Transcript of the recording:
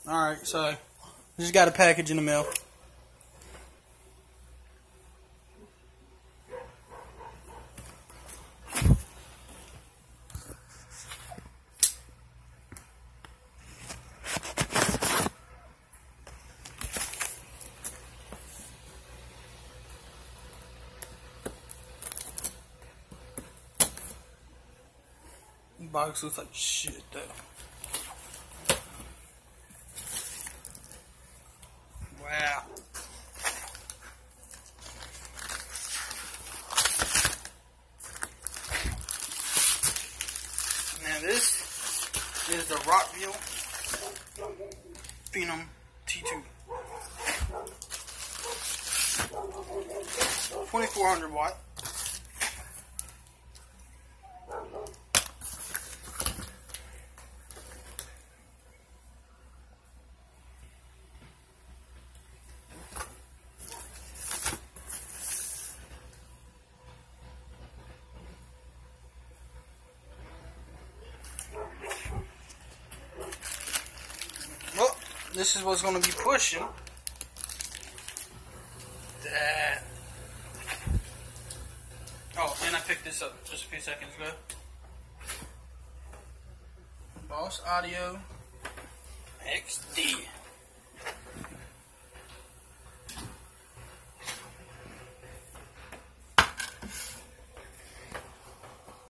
Alright, so just got a package in the mail. The box looks like shit though. Wow. Now this is the Rockville Phenom T2. 2400 watt. Well, this is what's going to be pushing. That. Oh, and I picked this up just a few seconds ago. Boss Audio XD.